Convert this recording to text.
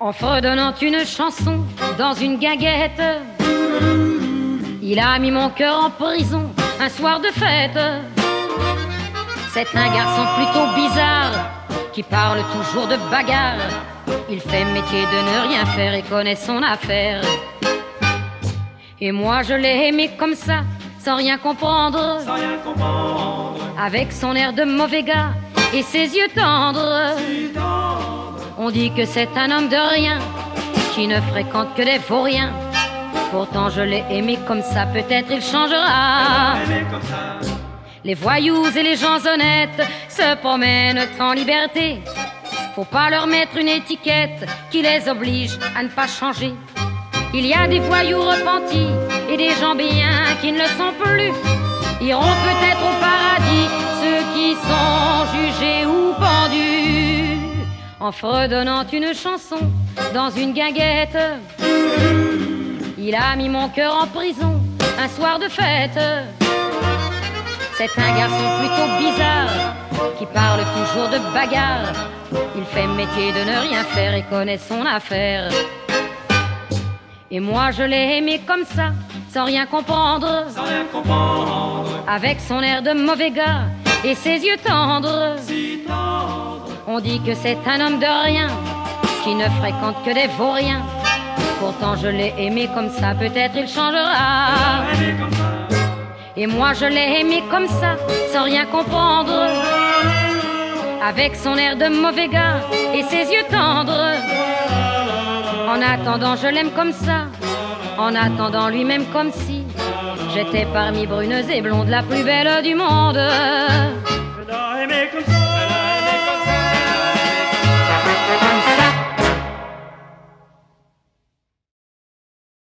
En fredonnant une chanson dans une guinguette, il a mis mon cœur en prison un soir de fête. C'est un garçon plutôt bizarre qui parle toujours de bagarre. Il fait métier de ne rien faire et connaît son affaire. Et moi je l'ai aimé comme ça, sans rien comprendre, avec son air de mauvais gars et ses yeux tendres. On dit que c'est un homme de rien, qui ne fréquente que des vauriens. Pourtant je l'ai aimé comme ça, peut-être il changera. Les voyous et les gens honnêtes se promènent en liberté. Faut pas leur mettre une étiquette qui les oblige à ne pas changer. Il y a des voyous repentis et des gens bien qui ne le sont plus. Iront peut-être au paradis ceux qui sont jugés ou pendus. En fredonnant une chanson dans une guinguette, il a mis mon cœur en prison un soir de fête. C'est un garçon plutôt bizarre qui parle toujours de bagarre. Il fait métier de ne rien faire et connaît son affaire. Et moi je l'ai aimé comme ça, sans rien comprendre, avec son air de mauvais gars et ses yeux tendres. On dit que c'est un homme de rien, qui ne fréquente que des vauriens. Pourtant je l'ai aimé comme ça, peut-être il changera. Et moi je l'ai aimé comme ça, sans rien comprendre, avec son air de mauvais gars et ses yeux tendres. En attendant je l'aime comme ça, en attendant lui-même comme si j'étais parmi bruneuses et blondes la plus belle du monde. Je l'ai aimé comme ça.